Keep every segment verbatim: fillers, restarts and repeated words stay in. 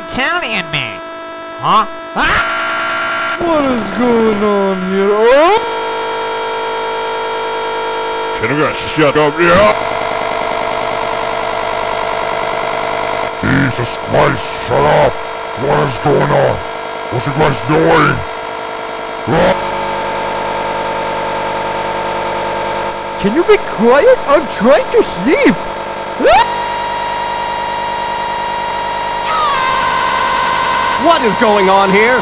Italian man. Huh? Ah! What is going on here? Oh! Can you guys shut up? Yeah! Jesus Christ, shut up! What is going on? What's you guys doing? Ah! Can you be quiet? I'm trying to sleep! What is going on here?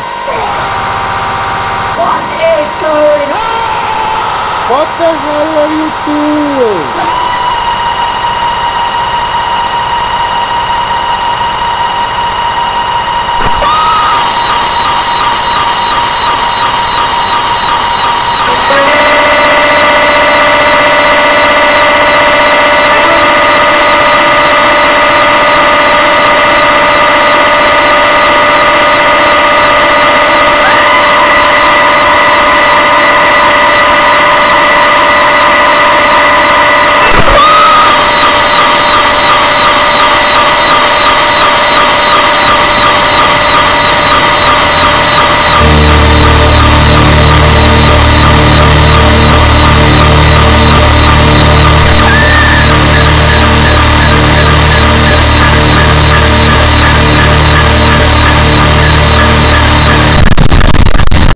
What is going on? What the hell are you doing?